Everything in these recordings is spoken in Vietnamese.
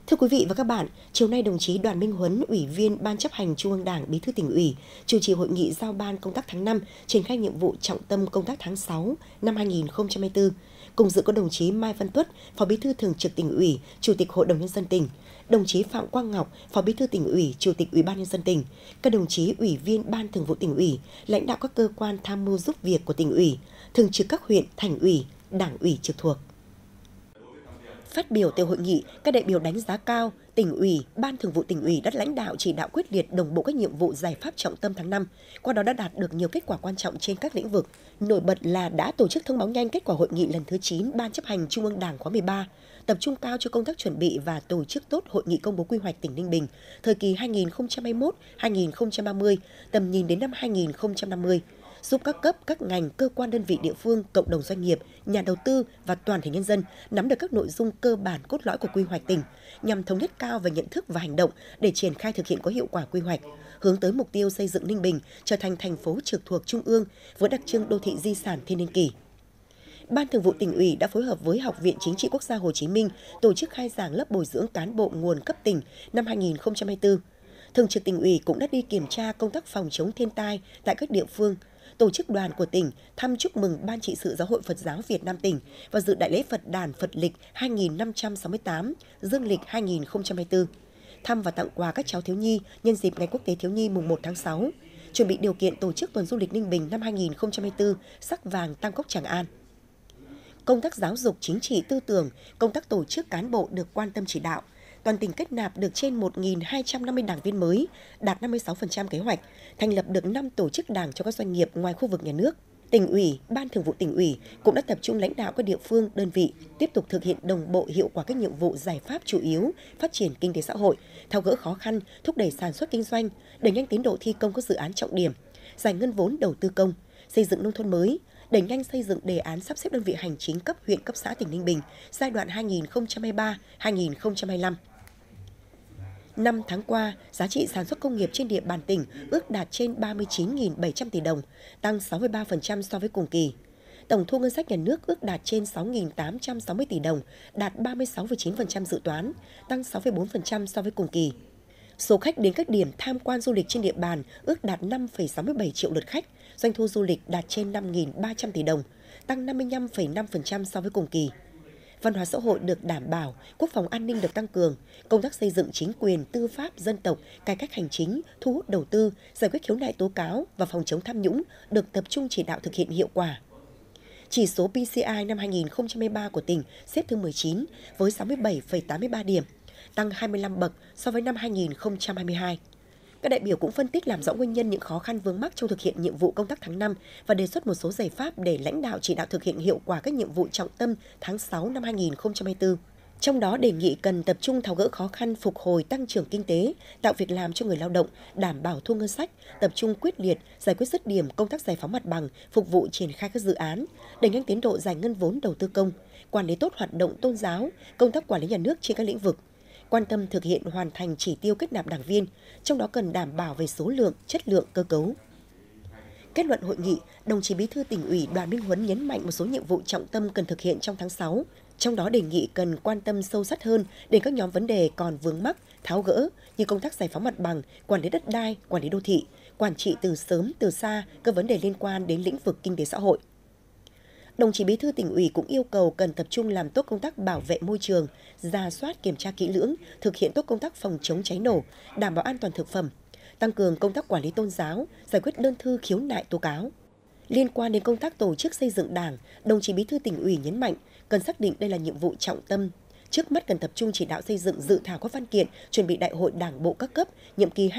Thưa quý vị và các bạn, chiều nay đồng chí Đoàn Minh Huấn, Ủy viên Ban Chấp hành Trung ương Đảng, Bí thư Tỉnh ủy, chủ trì hội nghị giao ban công tác tháng 5, triển khai nhiệm vụ trọng tâm công tác tháng 6 năm 2024. Cùng dự có đồng chí Mai Văn Tuất, Phó Bí thư Thường trực Tỉnh ủy, Chủ tịch Hội đồng nhân dân tỉnh, đồng chí Phạm Quang Ngọc, Phó Bí thư Tỉnh ủy, Chủ tịch Ủy ban nhân dân tỉnh, các đồng chí Ủy viên Ban Thường vụ Tỉnh ủy, lãnh đạo các cơ quan tham mưu giúp việc của Tỉnh ủy, thường trực các huyện, thành ủy, đảng ủy trực thuộc. Phát biểu tại hội nghị, các đại biểu đánh giá cao Tỉnh ủy, Ban Thường vụ Tỉnh ủy đã lãnh đạo chỉ đạo quyết liệt đồng bộ các nhiệm vụ giải pháp trọng tâm tháng 5, qua đó đã đạt được nhiều kết quả quan trọng trên các lĩnh vực. Nổi bật là đã tổ chức thông báo nhanh kết quả hội nghị lần thứ 9 Ban Chấp hành Trung ương Đảng khóa 13, tập trung cao cho công tác chuẩn bị và tổ chức tốt hội nghị công bố quy hoạch tỉnh Ninh Bình thời kỳ 2021-2030, tầm nhìn đến năm 2050. Giúp các cấp, các ngành, cơ quan đơn vị địa phương, cộng đồng doanh nghiệp, nhà đầu tư và toàn thể nhân dân nắm được các nội dung cơ bản cốt lõi của quy hoạch tỉnh, nhằm thống nhất cao về nhận thức và hành động để triển khai thực hiện có hiệu quả quy hoạch, hướng tới mục tiêu xây dựng Ninh Bình trở thành thành phố trực thuộc Trung ương với đặc trưng đô thị di sản thiên niên kỷ. Ban Thường vụ Tỉnh ủy đã phối hợp với Học viện Chính trị Quốc gia Hồ Chí Minh tổ chức khai giảng lớp bồi dưỡng cán bộ nguồn cấp tỉnh năm 2024. Thường trực Tỉnh ủy cũng đã đi kiểm tra công tác phòng chống thiên tai tại các địa phương, tổ chức đoàn của tỉnh thăm chúc mừng Ban trị sự Giáo hội Phật giáo Việt Nam tỉnh và dự đại lễ Phật đản Phật lịch 2568, Dương lịch 2024, thăm và tặng quà các cháu thiếu nhi nhân dịp Ngày Quốc tế Thiếu nhi mùng 1 tháng 6, chuẩn bị điều kiện tổ chức tuần du lịch Ninh Bình năm 2024 sắc vàng Tam Cốc Tràng An. Công tác giáo dục chính trị tư tưởng, công tác tổ chức cán bộ được quan tâm chỉ đạo. Toàn tỉnh kết nạp được trên 1.250 đảng viên mới, đạt 56% kế hoạch, thành lập được 5 tổ chức đảng cho các doanh nghiệp ngoài khu vực nhà nước. Tỉnh ủy, Ban Thường vụ Tỉnh ủy cũng đã tập trung lãnh đạo các địa phương, đơn vị tiếp tục thực hiện đồng bộ hiệu quả các nhiệm vụ giải pháp chủ yếu phát triển kinh tế xã hội, tháo gỡ khó khăn, thúc đẩy sản xuất kinh doanh, đẩy nhanh tiến độ thi công các dự án trọng điểm, giải ngân vốn đầu tư công, xây dựng nông thôn mới, đẩy nhanh xây dựng đề án sắp xếp đơn vị hành chính cấp huyện cấp xã tỉnh Ninh Bình giai đoạn 2023-2025. 5 tháng qua, giá trị sản xuất công nghiệp trên địa bàn tỉnh ước đạt trên 39.700 tỷ đồng, tăng 63% so với cùng kỳ. Tổng thu ngân sách nhà nước ước đạt trên 6.860 tỷ đồng, đạt 36,9% dự toán, tăng 6,4% so với cùng kỳ. Số khách đến các điểm tham quan du lịch trên địa bàn ước đạt 5,67 triệu lượt khách, doanh thu du lịch đạt trên 5.300 tỷ đồng, tăng 55,5% so với cùng kỳ. Văn hóa xã hội được đảm bảo, quốc phòng an ninh được tăng cường, công tác xây dựng chính quyền, tư pháp, dân tộc, cải cách hành chính, thu hút đầu tư, giải quyết khiếu nại tố cáo và phòng chống tham nhũng được tập trung chỉ đạo thực hiện hiệu quả. Chỉ số PCI năm 2023 của tỉnh xếp thứ 19 với 67,83 điểm, tăng 25 bậc so với năm 2022. Các đại biểu cũng phân tích làm rõ nguyên nhân những khó khăn vướng mắc trong thực hiện nhiệm vụ công tác tháng 5 và đề xuất một số giải pháp để lãnh đạo chỉ đạo thực hiện hiệu quả các nhiệm vụ trọng tâm tháng 6 năm 2024. Trong đó đề nghị cần tập trung tháo gỡ khó khăn, phục hồi tăng trưởng kinh tế, tạo việc làm cho người lao động, đảm bảo thu ngân sách, tập trung quyết liệt, giải quyết dứt điểm công tác giải phóng mặt bằng, phục vụ triển khai các dự án, đẩy nhanh tiến độ giải ngân vốn đầu tư công, quản lý tốt hoạt động tôn giáo, công tác quản lý nhà nước trên các lĩnh vực. Quan tâm thực hiện hoàn thành chỉ tiêu kết nạp đảng viên, trong đó cần đảm bảo về số lượng, chất lượng, cơ cấu. Kết luận hội nghị, đồng chí Bí thư Tỉnh ủy Đoàn Minh Huấn nhấn mạnh một số nhiệm vụ trọng tâm cần thực hiện trong tháng 6, trong đó đề nghị cần quan tâm sâu sát hơn đến các nhóm vấn đề còn vướng mắc, tháo gỡ như công tác giải phóng mặt bằng, quản lý đất đai, quản lý đô thị, quản trị từ sớm từ xa các vấn đề liên quan đến lĩnh vực kinh tế xã hội. Đồng chí Bí thư Tỉnh ủy cũng yêu cầu cần tập trung làm tốt công tác bảo vệ môi trường, rà soát kiểm tra kỹ lưỡng, thực hiện tốt công tác phòng chống cháy nổ, đảm bảo an toàn thực phẩm, tăng cường công tác quản lý tôn giáo, giải quyết đơn thư khiếu nại tố cáo. Liên quan đến công tác tổ chức xây dựng Đảng, đồng chí Bí thư Tỉnh ủy nhấn mạnh cần xác định đây là nhiệm vụ trọng tâm. Trước mắt cần tập trung chỉ đạo xây dựng dự thảo các văn kiện chuẩn bị đại hội Đảng bộ các cấp nhiệm kỳ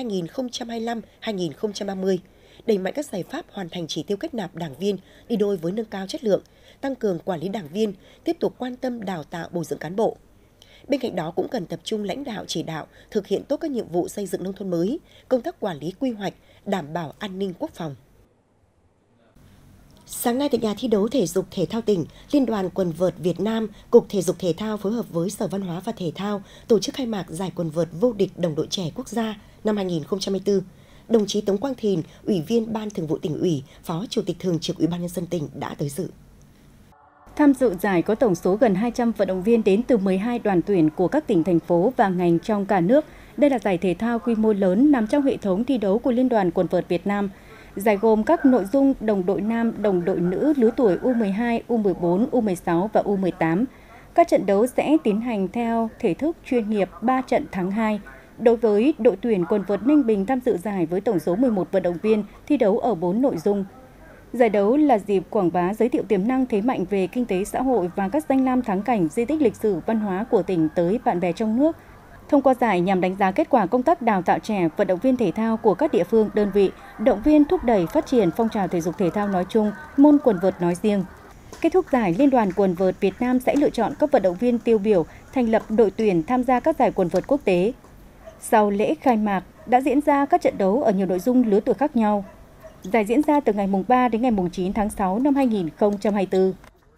2025-2030. Đẩy mạnh các giải pháp hoàn thành chỉ tiêu kết nạp đảng viên đi đôi với nâng cao chất lượng, tăng cường quản lý đảng viên, tiếp tục quan tâm đào tạo bồi dưỡng cán bộ. Bên cạnh đó cũng cần tập trung lãnh đạo chỉ đạo, thực hiện tốt các nhiệm vụ xây dựng nông thôn mới, công tác quản lý quy hoạch, đảm bảo an ninh quốc phòng. Sáng nay tại nhà thi đấu thể dục thể thao tỉnh, Liên đoàn quần vợt Việt Nam, Cục Thể dục Thể thao phối hợp với Sở Văn hóa và Thể thao tổ chức khai mạc giải quần vợt vô địch đồng đội trẻ quốc gia năm 2024. Đồng chí Tống Quang Thìn, Ủy viên Ban Thường vụ Tỉnh ủy, Phó Chủ tịch Thường trực Ủy ban nhân dân tỉnh đã tới dự. Tham dự giải có tổng số gần 200 vận động viên đến từ 12 đoàn tuyển của các tỉnh, thành phố và ngành trong cả nước. Đây là giải thể thao quy mô lớn nằm trong hệ thống thi đấu của Liên đoàn Quần vợt Việt Nam. Giải gồm các nội dung đồng đội nam, đồng đội nữ lứa tuổi U12, U14, U16 và U18. Các trận đấu sẽ tiến hành theo thể thức chuyên nghiệp 3 trận thắng 2. Đối với đội tuyển quần vợt Ninh Bình tham dự giải với tổng số 11 vận động viên thi đấu ở 4 nội dung. Giải đấu là dịp quảng bá giới thiệu tiềm năng thế mạnh về kinh tế xã hội và các danh lam thắng cảnh, di tích lịch sử văn hóa của tỉnh tới bạn bè trong nước. Thông qua giải nhằm đánh giá kết quả công tác đào tạo trẻ, vận động viên thể thao của các địa phương, đơn vị, động viên thúc đẩy phát triển phong trào thể dục thể thao nói chung, môn quần vợt nói riêng. Kết thúc giải, Liên đoàn Quần vợt Việt Nam sẽ lựa chọn các vận động viên tiêu biểu, thành lập đội tuyển tham gia các giải quần vợt quốc tế. Sau lễ khai mạc, đã diễn ra các trận đấu ở nhiều nội dung lứa tuổi khác nhau. Giải diễn ra từ ngày mùng 3 đến ngày mùng 9 tháng 6 năm 2024.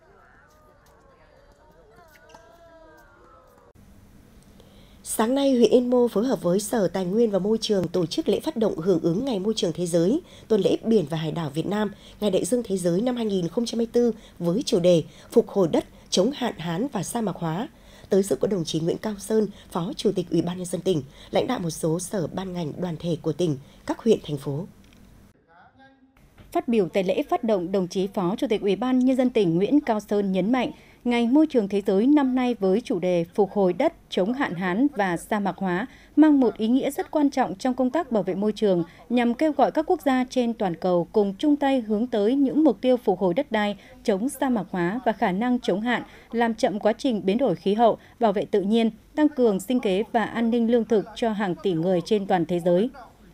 Sáng nay, huyện Yên Mô phối hợp với Sở Tài nguyên và Môi trường tổ chức lễ phát động hưởng ứng Ngày Môi trường Thế giới, Tuần lễ Biển và Hải đảo Việt Nam, Ngày Đại dương Thế giới năm 2024 với chủ đề Phục hồi đất, chống hạn hán và sa mạc hóa. Tới dự có đồng chí Nguyễn Cao Sơn, Phó Chủ tịch Ủy ban Nhân dân tỉnh, lãnh đạo một số sở ban ngành đoàn thể của tỉnh, các huyện, thành phố. Phát biểu tại lễ phát động, đồng chí Phó Chủ tịch Ủy ban Nhân dân tỉnh Nguyễn Cao Sơn nhấn mạnh, Ngày Môi trường Thế giới năm nay với chủ đề Phục hồi đất, chống hạn hán và sa mạc hóa mang một ý nghĩa rất quan trọng trong công tác bảo vệ môi trường, nhằm kêu gọi các quốc gia trên toàn cầu cùng chung tay hướng tới những mục tiêu phục hồi đất đai, chống sa mạc hóa và khả năng chống hạn, làm chậm quá trình biến đổi khí hậu, bảo vệ tự nhiên, tăng cường sinh kế và an ninh lương thực cho hàng tỷ người trên toàn thế giới.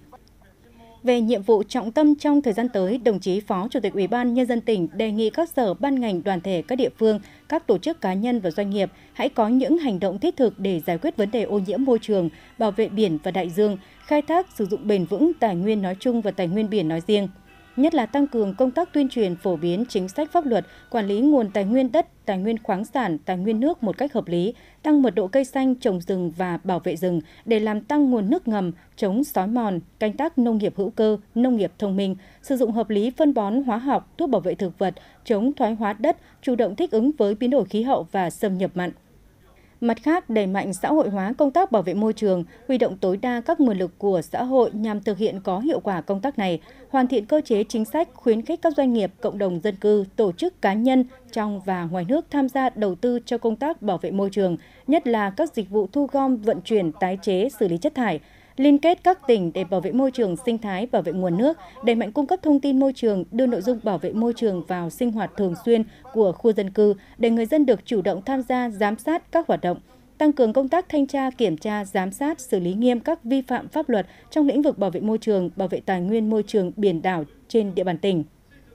Về nhiệm vụ trọng tâm trong thời gian tới, đồng chí Phó Chủ tịch Ủy ban Nhân dân tỉnh đề nghị các sở ban ngành đoàn thể các địa phương, các tổ chức cá nhân và doanh nghiệp hãy có những hành động thiết thực để giải quyết vấn đề ô nhiễm môi trường, bảo vệ biển và đại dương, khai thác sử dụng bền vững tài nguyên nói chung và tài nguyên biển nói riêng. Nhất là tăng cường công tác tuyên truyền phổ biến chính sách pháp luật, quản lý nguồn tài nguyên đất, tài nguyên khoáng sản, tài nguyên nước một cách hợp lý, tăng mật độ cây xanh, trồng rừng và bảo vệ rừng để làm tăng nguồn nước ngầm, chống xói mòn, canh tác nông nghiệp hữu cơ, nông nghiệp thông minh, sử dụng hợp lý phân bón hóa học, thuốc bảo vệ thực vật, chống thoái hóa đất, chủ động thích ứng với biến đổi khí hậu và xâm nhập mặn. Mặt khác, đẩy mạnh xã hội hóa công tác bảo vệ môi trường, huy động tối đa các nguồn lực của xã hội nhằm thực hiện có hiệu quả công tác này, hoàn thiện cơ chế chính sách khuyến khích các doanh nghiệp, cộng đồng dân cư, tổ chức cá nhân trong và ngoài nước tham gia đầu tư cho công tác bảo vệ môi trường, nhất là các dịch vụ thu gom, vận chuyển, tái chế, xử lý chất thải, liên kết các tỉnh để bảo vệ môi trường sinh thái, bảo vệ nguồn nước, đẩy mạnh cung cấp thông tin môi trường, đưa nội dung bảo vệ môi trường vào sinh hoạt thường xuyên của khu dân cư để người dân được chủ động tham gia giám sát các hoạt động, tăng cường công tác thanh tra, kiểm tra, giám sát, xử lý nghiêm các vi phạm pháp luật trong lĩnh vực bảo vệ môi trường, bảo vệ tài nguyên môi trường biển đảo trên địa bàn tỉnh.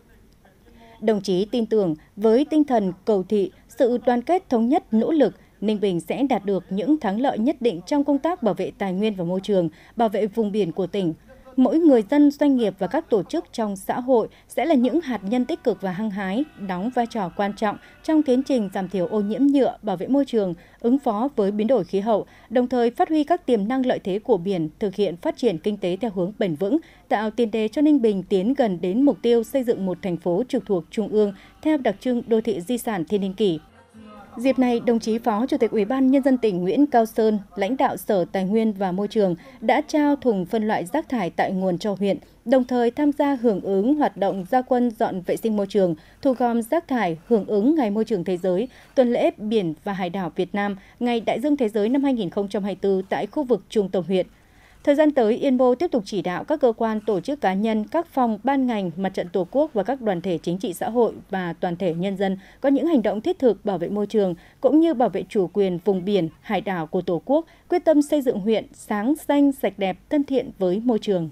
Đồng chí tin tưởng với tinh thần cầu thị, sự đoàn kết thống nhất, nỗ lực, Ninh Bình sẽ đạt được những thắng lợi nhất định trong công tác bảo vệ tài nguyên và môi trường, bảo vệ vùng biển của tỉnh. Mỗi người dân, doanh nghiệp và các tổ chức trong xã hội sẽ là những hạt nhân tích cực và hăng hái, đóng vai trò quan trọng trong tiến trình giảm thiểu ô nhiễm nhựa, bảo vệ môi trường, ứng phó với biến đổi khí hậu, đồng thời phát huy các tiềm năng lợi thế của biển, thực hiện phát triển kinh tế theo hướng bền vững, tạo tiền đề cho Ninh Bình tiến gần đến mục tiêu xây dựng một thành phố trực thuộc Trung ương theo đặc trưng đô thị di sản Thiên Niên Kỷ. Dịp này, đồng chí Phó Chủ tịch Ủy ban Nhân dân tỉnh Nguyễn Cao Sơn, lãnh đạo Sở Tài nguyên và Môi trường đã trao thùng phân loại rác thải tại nguồn cho huyện, đồng thời tham gia hưởng ứng hoạt động ra quân dọn vệ sinh môi trường, thu gom rác thải hưởng ứng Ngày Môi trường Thế giới, Tuần lễ Biển và Hải đảo Việt Nam, Ngày Đại dương Thế giới năm 2024 tại khu vực trung tâm huyện. Thời gian tới, Yên Mô tiếp tục chỉ đạo các cơ quan, tổ chức cá nhân, các phòng, ban ngành, Mặt trận Tổ quốc và các đoàn thể chính trị xã hội và toàn thể nhân dân có những hành động thiết thực bảo vệ môi trường, cũng như bảo vệ chủ quyền vùng biển, hải đảo của Tổ quốc, quyết tâm xây dựng huyện sáng, xanh, sạch đẹp, thân thiện với môi trường.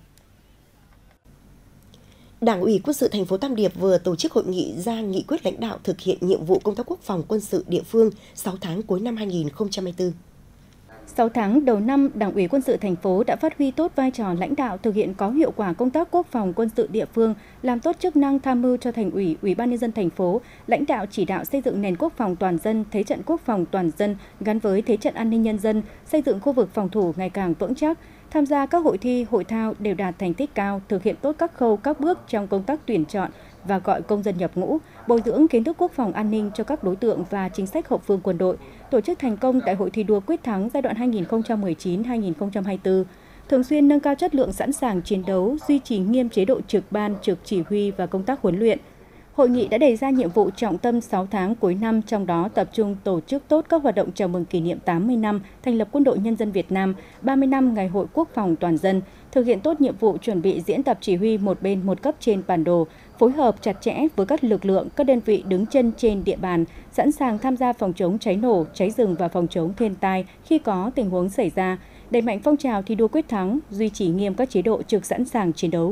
Đảng ủy Quân sự thành phố Tam Điệp vừa tổ chức hội nghị ra nghị quyết lãnh đạo thực hiện nhiệm vụ công tác quốc phòng quân sự địa phương 6 tháng cuối năm 2024. 6 tháng đầu năm, Đảng ủy Quân sự thành phố đã phát huy tốt vai trò lãnh đạo thực hiện có hiệu quả công tác quốc phòng quân sự địa phương, làm tốt chức năng tham mưu cho Thành ủy, Ủy ban Nhân dân thành phố, lãnh đạo chỉ đạo xây dựng nền quốc phòng toàn dân, thế trận quốc phòng toàn dân gắn với thế trận an ninh nhân dân, xây dựng khu vực phòng thủ ngày càng vững chắc, Tham gia các hội thi, hội thao đều đạt thành tích cao, thực hiện tốt các khâu, các bước trong công tác tuyển chọn và gọi công dân nhập ngũ, bồi dưỡng kiến thức quốc phòng an ninh cho các đối tượng và chính sách hậu phương quân đội, tổ chức thành công Đại hội thi đua quyết thắng giai đoạn 2019-2024, thường xuyên nâng cao chất lượng sẵn sàng chiến đấu, duy trì nghiêm chế độ trực ban, trực chỉ huy và công tác huấn luyện. Hội nghị đã đề ra nhiệm vụ trọng tâm 6 tháng cuối năm, trong đó tập trung tổ chức tốt các hoạt động chào mừng kỷ niệm 80 năm thành lập Quân đội Nhân dân Việt Nam, 30 năm Ngày hội Quốc phòng toàn dân, thực hiện tốt nhiệm vụ chuẩn bị diễn tập chỉ huy một bên một cấp trên bản đồ, phối hợp chặt chẽ với các lực lượng, các đơn vị đứng chân trên địa bàn, sẵn sàng tham gia phòng chống cháy nổ, cháy rừng và phòng chống thiên tai khi có tình huống xảy ra, đẩy mạnh phong trào thi đua quyết thắng, duy trì nghiêm các chế độ trực sẵn sàng chiến đấu.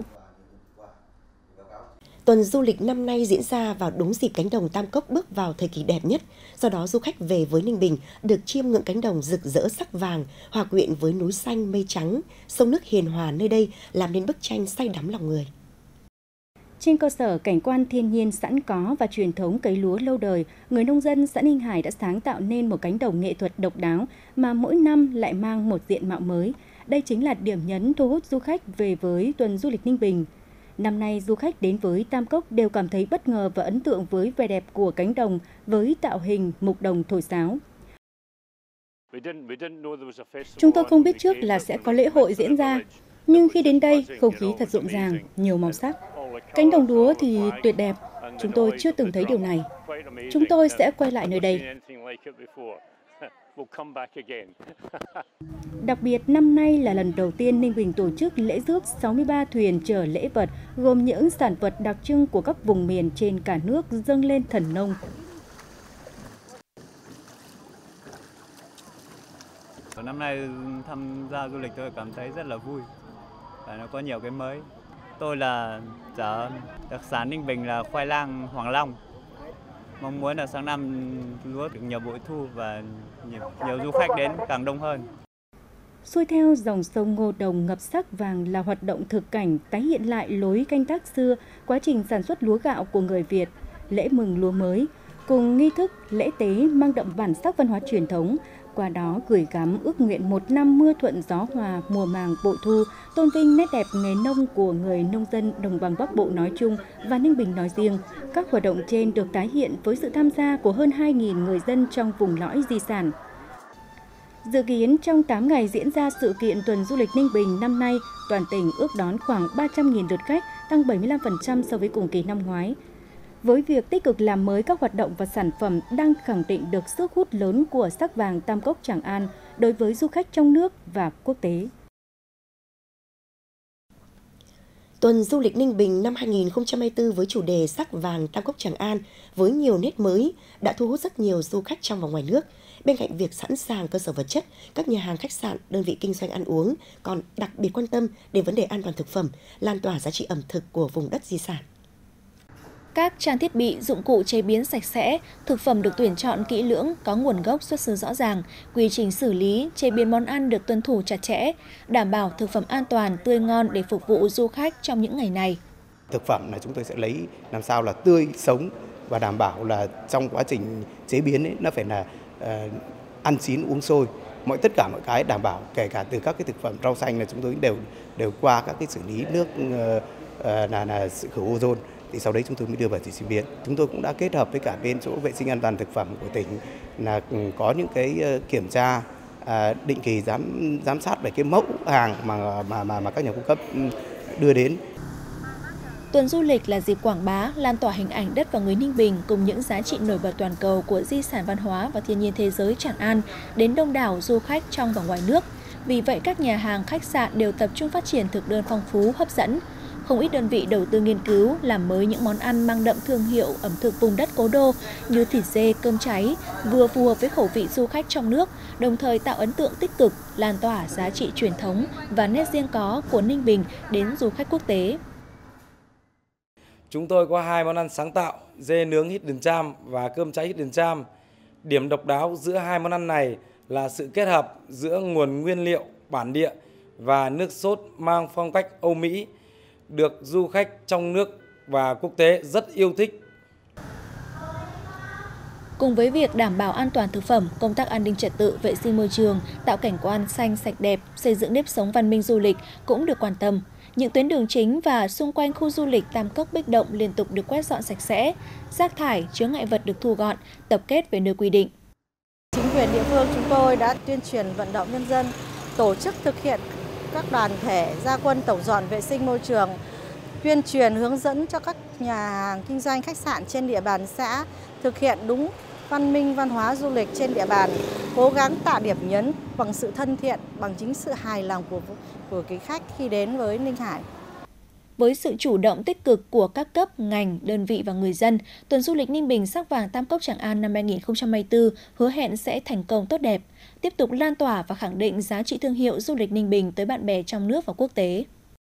Tuần du lịch năm nay diễn ra vào đúng dịp cánh đồng Tam Cốc bước vào thời kỳ đẹp nhất. Do đó, du khách về với Ninh Bình được chiêm ngưỡng cánh đồng rực rỡ sắc vàng, hòa quyện với núi xanh mây trắng, sông nước hiền hòa nơi đây làm nên bức tranh say đắm lòng người. Trên cơ sở cảnh quan thiên nhiên sẵn có và truyền thống cấy lúa lâu đời, người nông dân xã Ninh Hải đã sáng tạo nên một cánh đồng nghệ thuật độc đáo mà mỗi năm lại mang một diện mạo mới. Đây chính là điểm nhấn thu hút du khách về với tuần du lịch Ninh Bình. Năm nay, du khách đến với Tam Cốc đều cảm thấy bất ngờ và ấn tượng với vẻ đẹp của cánh đồng với tạo hình mục đồng thổi sáo. Chúng tôi không biết trước là sẽ có lễ hội diễn ra, nhưng khi đến đây, không khí thật rộn ràng, nhiều màu sắc. Cánh đồng lúa thì tuyệt đẹp, chúng tôi chưa từng thấy điều này. Chúng tôi sẽ quay lại nơi đây. Đặc biệt, năm nay là lần đầu tiên Ninh Bình tổ chức lễ rước 63 thuyền chở lễ vật, gồm những sản vật đặc trưng của các vùng miền trên cả nước dâng lên thần nông. Năm nay tham gia du lịch tôi cảm thấy rất là vui và nó có nhiều cái mới. Tôi là đặc sản Ninh Bình là khoai lang Hoàng Long. Mong muốn là sang năm lúa được nhiều bội thu và nhiều du khách đến càng đông hơn. Xuôi theo dòng sông Ngô Đồng ngập sắc vàng là hoạt động thực cảnh tái hiện lại lối canh tác xưa, quá trình sản xuất lúa gạo của người Việt, lễ mừng lúa mới, cùng nghi thức lễ tế mang đậm bản sắc văn hóa truyền thống, qua đó gửi gắm ước nguyện một năm mưa thuận gió hòa, mùa màng bội thu, tôn vinh nét đẹp nghề nông của người nông dân đồng bằng Bắc Bộ nói chung và Ninh Bình nói riêng. Các hoạt động trên được tái hiện với sự tham gia của hơn 2.000 người dân trong vùng lõi di sản. Dự kiến trong 8 ngày diễn ra sự kiện tuần du lịch Ninh Bình năm nay, toàn tỉnh ước đón khoảng 300.000 lượt khách, tăng 75% so với cùng kỳ năm ngoái. Với việc tích cực làm mới các hoạt động và sản phẩm đang khẳng định được sức hút lớn của sắc vàng Tam Cốc Tràng An đối với du khách trong nước và quốc tế. Tuần du lịch Ninh Bình năm 2024 với chủ đề sắc vàng Tam Cốc Tràng An với nhiều nét mới đã thu hút rất nhiều du khách trong và ngoài nước. Bên cạnh việc sẵn sàng cơ sở vật chất, các nhà hàng khách sạn, đơn vị kinh doanh ăn uống còn đặc biệt quan tâm đến vấn đề an toàn thực phẩm, lan tỏa giá trị ẩm thực của vùng đất di sản. Các trang thiết bị, dụng cụ chế biến sạch sẽ, thực phẩm được tuyển chọn kỹ lưỡng, có nguồn gốc xuất xứ rõ ràng, quy trình xử lý, chế biến món ăn được tuân thủ chặt chẽ, đảm bảo thực phẩm an toàn, tươi ngon để phục vụ du khách trong những ngày này. Thực phẩm là chúng tôi sẽ lấy làm sao là tươi, sống và đảm bảo là trong quá trình chế biến ấy, nó phải là ăn chín uống sôi, tất cả mọi cái đảm bảo, kể cả từ các cái thực phẩm rau xanh là chúng tôi đều qua các cái xử lý nước là khử ozone. Thì sau đấy chúng tôi mới đưa vào chế biến. Chúng tôi cũng đã kết hợp với cả bên chỗ vệ sinh an toàn thực phẩm của tỉnh là có những cái kiểm tra định kỳ giám sát về cái mẫu hàng mà các nhà cung cấp đưa đến. Tuần du lịch là dịp quảng bá, lan tỏa hình ảnh đất và người Ninh Bình cùng những giá trị nổi bật toàn cầu của di sản văn hóa và thiên nhiên thế giới Tràng An đến đông đảo du khách trong và ngoài nước. Vì vậy, các nhà hàng, khách sạn đều tập trung phát triển thực đơn phong phú, hấp dẫn. Không ít đơn vị đầu tư nghiên cứu, làm mới những món ăn mang đậm thương hiệu ẩm thực vùng đất cố đô như thịt dê, cơm cháy, vừa phù hợp với khẩu vị du khách trong nước, đồng thời tạo ấn tượng tích cực, lan tỏa giá trị truyền thống và nét riêng có của Ninh Bình đến du khách quốc tế. Chúng tôi có 2 món ăn sáng tạo, dê nướng Hidden Charm và cơm cháy Hidden Charm. Điểm độc đáo giữa 2 món ăn này là sự kết hợp giữa nguồn nguyên liệu bản địa và nước sốt mang phong cách Âu Mỹ, được du khách trong nước và quốc tế rất yêu thích. Cùng với việc đảm bảo an toàn thực phẩm, công tác an ninh trật tự, vệ sinh môi trường, tạo cảnh quan xanh sạch đẹp, xây dựng nếp sống văn minh du lịch cũng được quan tâm. Những tuyến đường chính và xung quanh khu du lịch Tam Cốc Bích Động liên tục được quét dọn sạch sẽ, rác thải, chướng ngại vật được thu gọn, tập kết về nơi quy định. Chính quyền địa phương chúng tôi đã tuyên truyền vận động nhân dân tổ chức thực hiện các đoàn thể ra quân tổng dọn vệ sinh môi trường, tuyên truyền hướng dẫn cho các nhà hàng kinh doanh khách sạn trên địa bàn xã thực hiện đúng văn minh văn hóa du lịch trên địa bàn, cố gắng tạo điểm nhấn bằng sự thân thiện, bằng chính sự hài lòng của cái khách khi đến với Ninh Hải. Với sự chủ động tích cực của các cấp, ngành, đơn vị và người dân, tuần du lịch Ninh Bình Sắc Vàng Tam Cốc Tràng An năm 2024 hứa hẹn sẽ thành công tốt đẹp, tiếp tục lan tỏa và khẳng định giá trị thương hiệu du lịch Ninh Bình tới bạn bè trong nước và quốc tế.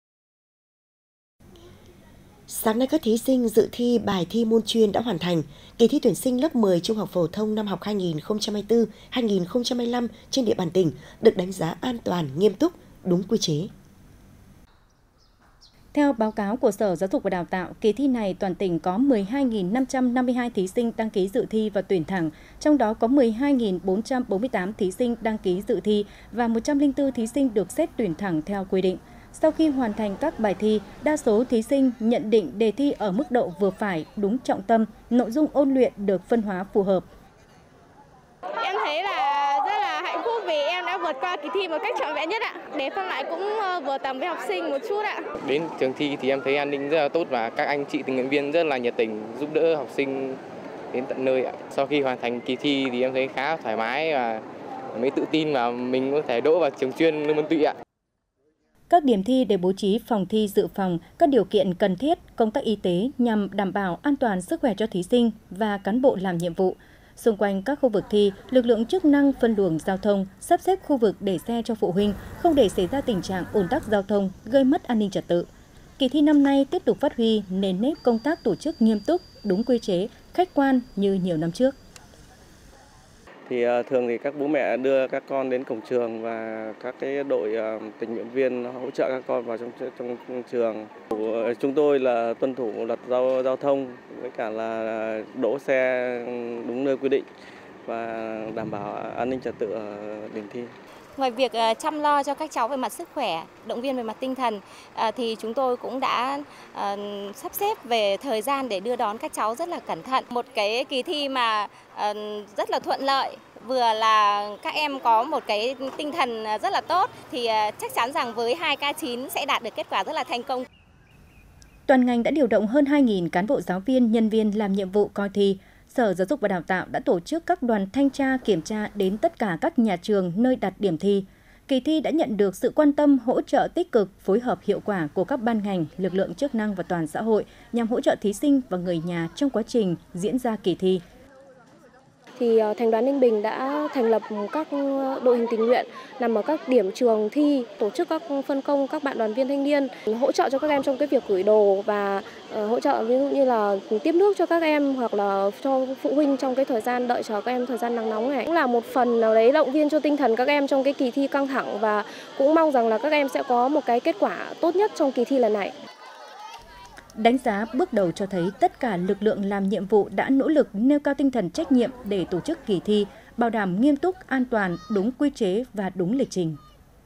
Sáng nay, các thí sinh dự thi bài thi môn chuyên đã hoàn thành. Kỳ thi tuyển sinh lớp 10 trung học phổ thông năm học 2024-2025 trên địa bàn tỉnh được đánh giá an toàn, nghiêm túc, đúng quy chế. Theo báo cáo của Sở Giáo dục và Đào tạo, kỳ thi này toàn tỉnh có 12.552 thí sinh đăng ký dự thi và tuyển thẳng, trong đó có 12.448 thí sinh đăng ký dự thi và 104 thí sinh được xét tuyển thẳng theo quy định. Sau khi hoàn thành các bài thi, đa số thí sinh nhận định đề thi ở mức độ vừa phải, đúng trọng tâm, nội dung ôn luyện được phân hóa phù hợp. Em thấy là rất là hạnh phúc vì em đã vượt qua kỳ thi một cách trọn vẹn nhất ạ. Đề phân loại cũng vừa tầm với học sinh một chút ạ. Đến trường thi thì em thấy an ninh rất là tốt và các anh chị tình nguyện viên rất là nhiệt tình giúp đỡ học sinh đến tận nơi ạ. Sau khi hoàn thành kỳ thi thì em thấy khá thoải mái và mới tự tin là mình có thể đỗ vào trường chuyên Lương Văn Tụy ạ. Các điểm thi để bố trí phòng thi dự phòng, các điều kiện cần thiết, công tác y tế nhằm đảm bảo an toàn sức khỏe cho thí sinh và cán bộ làm nhiệm vụ. Xung quanh các khu vực thi, lực lượng chức năng phân luồng giao thông, sắp xếp khu vực để xe cho phụ huynh, không để xảy ra tình trạng ùn tắc giao thông, gây mất an ninh trật tự. Kỳ thi năm nay tiếp tục phát huy nền nếp công tác tổ chức nghiêm túc, đúng quy chế, khách quan như nhiều năm trước. Thì thường thì các bố mẹ đưa các con đến cổng trường và các cái đội tình nguyện viên hỗ trợ các con vào trong trường. Chúng tôi là tuân thủ luật giao thông với cả là đỗ xe đúng nơi quy định và đảm bảo an ninh trật tự ở điểm thi. Ngoài việc chăm lo cho các cháu về mặt sức khỏe, động viên về mặt tinh thần, thì chúng tôi cũng đã sắp xếp về thời gian để đưa đón các cháu rất là cẩn thận. Một cái kỳ thi mà rất là thuận lợi, vừa là các em có một cái tinh thần rất là tốt, thì chắc chắn rằng với 2K9 sẽ đạt được kết quả rất là thành công. Toàn ngành đã điều động hơn 2.000 cán bộ giáo viên, nhân viên làm nhiệm vụ coi thi. Sở Giáo dục và Đào tạo đã tổ chức các đoàn thanh tra kiểm tra đến tất cả các nhà trường nơi đặt điểm thi. Kỳ thi đã nhận được sự quan tâm, hỗ trợ tích cực, phối hợp hiệu quả của các ban ngành, lực lượng chức năng và toàn xã hội nhằm hỗ trợ thí sinh và người nhà trong quá trình diễn ra kỳ thi. Thì Thành đoàn Ninh Bình đã thành lập các đội hình tình nguyện nằm ở các điểm trường thi, tổ chức các phân công các bạn đoàn viên thanh niên hỗ trợ cho các em trong cái việc gửi đồ và hỗ trợ ví dụ như là tiếp nước cho các em hoặc là cho phụ huynh trong cái thời gian đợi chờ các em thời gian nắng nóng này. Cũng là một phần nào đấy động viên cho tinh thần các em trong cái kỳ thi căng thẳng và cũng mong rằng là các em sẽ có một cái kết quả tốt nhất trong kỳ thi lần này. Đánh giá bước đầu cho thấy tất cả lực lượng làm nhiệm vụ đã nỗ lực nêu cao tinh thần trách nhiệm để tổ chức kỳ thi, bảo đảm nghiêm túc, an toàn, đúng quy chế và đúng lịch trình.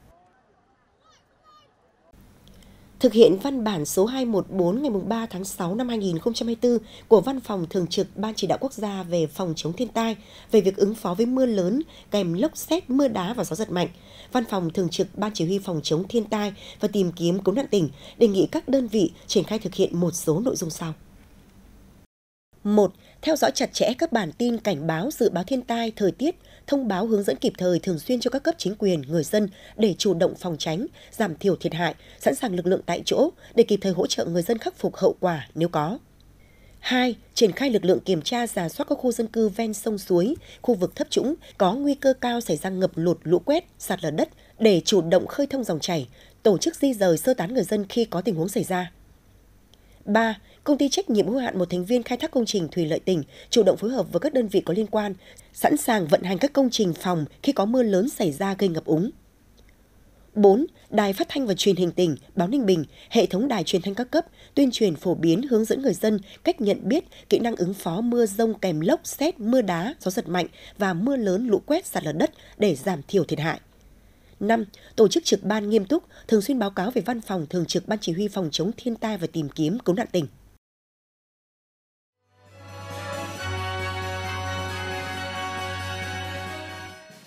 Thực hiện văn bản số 214 ngày 3 tháng 6 năm 2024 của Văn phòng Thường trực Ban Chỉ đạo Quốc gia về phòng chống thiên tai về việc ứng phó với mưa lớn kèm lốc sét, mưa đá và gió giật mạnh, Văn phòng Thường trực Ban Chỉ huy phòng chống thiên tai và tìm kiếm cứu nạn tỉnh đề nghị các đơn vị triển khai thực hiện một số nội dung sau. 1. Theo dõi chặt chẽ các bản tin cảnh báo dự báo thiên tai, thời tiết, thông báo hướng dẫn kịp thời thường xuyên cho các cấp chính quyền, người dân để chủ động phòng tránh, giảm thiểu thiệt hại, sẵn sàng lực lượng tại chỗ để kịp thời hỗ trợ người dân khắc phục hậu quả nếu có. 2. Triển khai lực lượng kiểm tra rà soát các khu dân cư ven sông suối, khu vực thấp trũng có nguy cơ cao xảy ra ngập lụt, lũ quét, sạt lở đất để chủ động khơi thông dòng chảy, tổ chức di dời sơ tán người dân khi có tình huống xảy ra. 3. Công ty trách nhiệm hữu hạn một thành viên khai thác công trình thủy lợi tỉnh chủ động phối hợp với các đơn vị có liên quan, sẵn sàng vận hành các công trình phòng khi có mưa lớn xảy ra gây ngập úng. 4. Đài Phát thanh và Truyền hình tỉnh, Báo Ninh Bình, hệ thống đài truyền thanh các cấp tuyên truyền phổ biến hướng dẫn người dân cách nhận biết, kỹ năng ứng phó mưa dông kèm lốc, sét, mưa đá, gió giật mạnh và mưa lớn, lũ quét, sạt lở đất để giảm thiểu thiệt hại. 5. Tổ chức trực ban nghiêm túc, thường xuyên báo cáo về Văn phòng Thường trực Ban Chỉ huy Phòng chống thiên tai và tìm kiếm cứu nạn tỉnh.